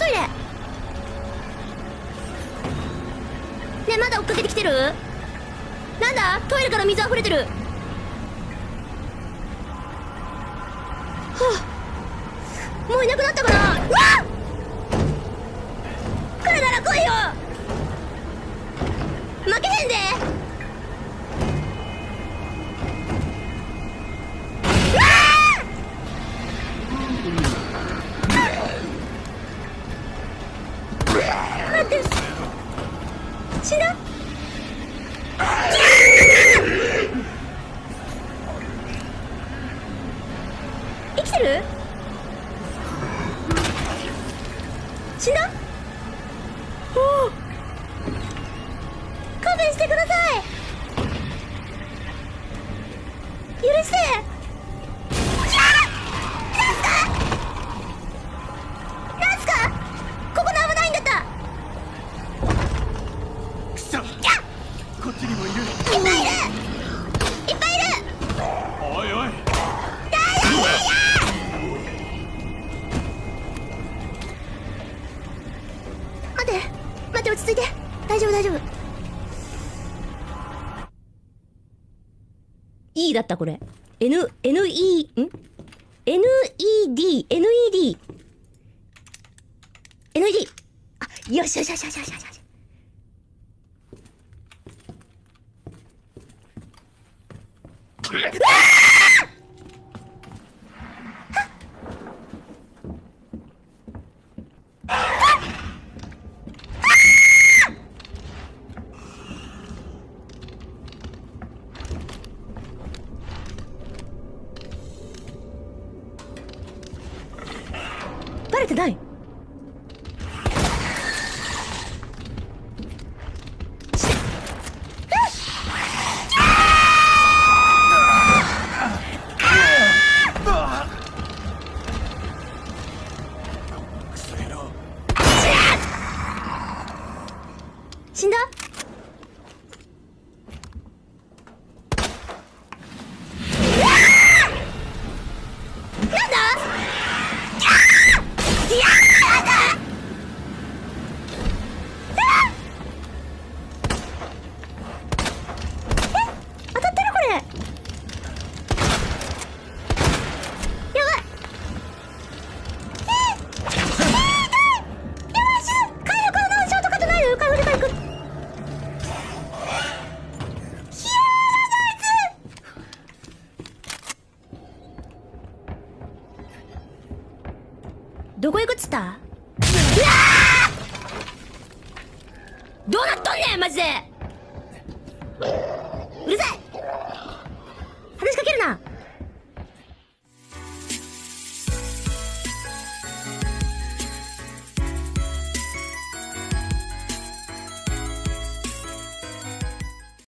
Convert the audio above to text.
イレ。ね、まだ追っかけてきてる？なんだ、トイレから水溢れてる。はあ、もういなくなったかな。うわっ、来るなら来いよ。負けへんで。うわー、待って、死んだ。生きてる？死んだ？おお、勘弁してください。許して。なんすかここの危ないんだった。 くそ、こっちにもいる。 いっぱいいる、いっぱいいる。 おいおい、 待って待って、落ち着いて。大丈夫大丈夫。E だったこれ。NED あ、よしよしよしよしよしよし。バレてない。死んだ？なんだ？当たってるこれ。やばい。回復のショートカットないの？回復。どこ行くっつった？どうなっとんねんマジで。